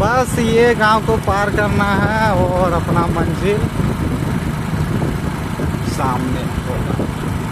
बस ये गांव को पार करना है और अपना मंजिल सामने होगा।